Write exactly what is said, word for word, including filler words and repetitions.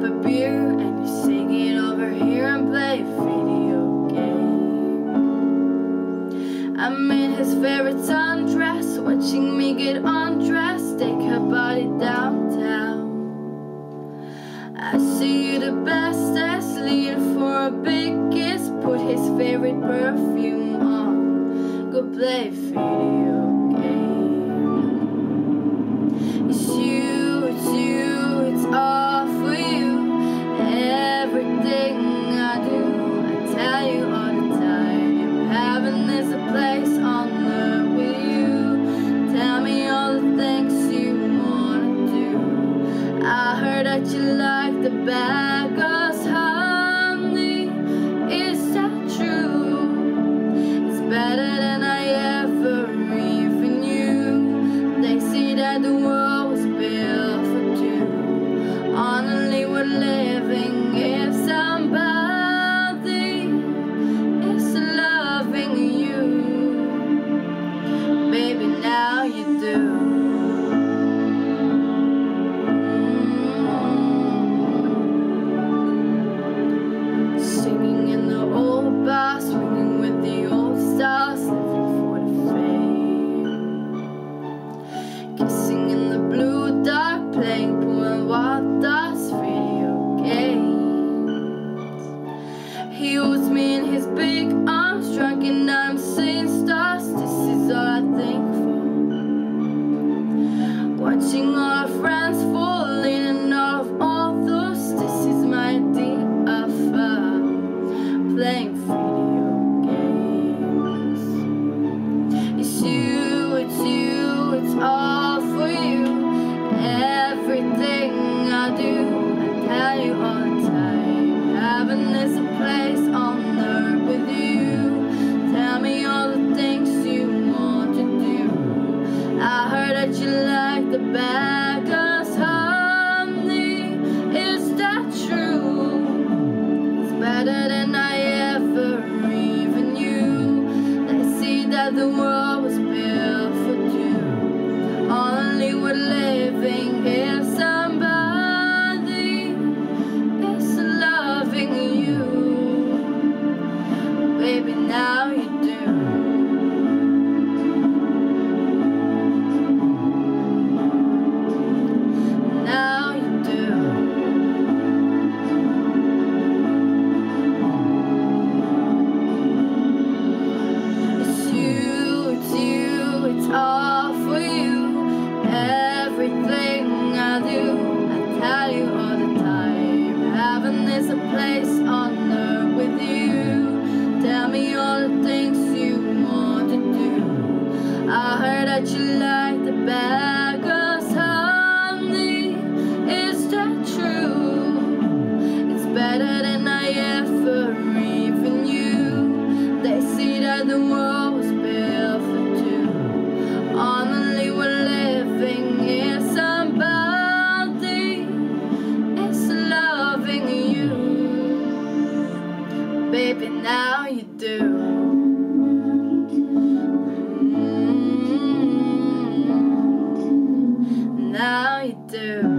a beer and you sing it over here and play a video game. I'm in his favorite sundress, watching me get undressed, take her body downtown. I see you the bestest, leaning for a big kiss, put his favorite perfume on, go play a video game. It's you, it's you, it's all for you. Everything I do, I tell you all the time. Heaven is a place on earth with you. Tell me all the things you wanna do. I heard that you like the bad girls, honey. Is that true? It's better than I ever even knew. They say that the world was built for two. Only we're living if somebody is loving you. Baby, now you do. Singing in the old bar, swinging with the old stars, living for the fame. Kissing in the blue dark, playing pool and wild dogs, video games. He holds me in his big arms, drunk and I'm seeing stars. This is all I think for. Watching all our friends falling and all of all those. This is my idea of fun, playing video games. It's you, it's you, it's all for you. Everything I do, I tell you all the time. Heaven is a place on earth with you. Tell me all the things you want to do. I heard that you like the bad girls, honey. Is that true? It's better than I ever even knew. They say that the world was built for two. Only we're living if somebody is loving you. Baby, now you do. Now you do. It's you, it's you, it's all for you. Everything I do, I tell you all the time. Heaven is a place on earth with you. Tell me all the things you want to do. I heard that you like the bad girls, honey. Is that true? It's better than I ever even knew. They say that the world was built for two. Only we're living if somebody is loving you. Baby, now you do. Mm-hmm. Now you do.